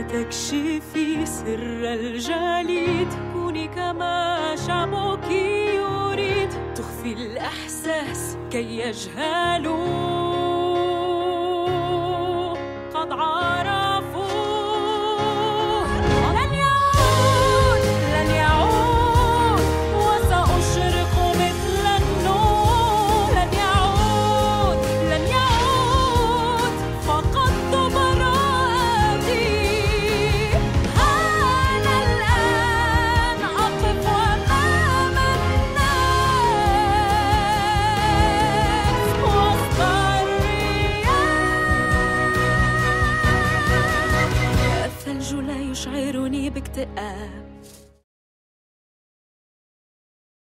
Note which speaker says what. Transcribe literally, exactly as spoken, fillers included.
Speaker 1: لتكشفي سر الجليد، كوني كما شعبك يريد، تخفي الإحساس كي يجهلوا قد عرفوا. لن يعود لن يعود وسأشرق مثل النور، لن يعود لن يعود فقدت براءتي. أنا الآن أقف أمام الناس وسط الرياح، الثلج لا يشعرني باكتئاب.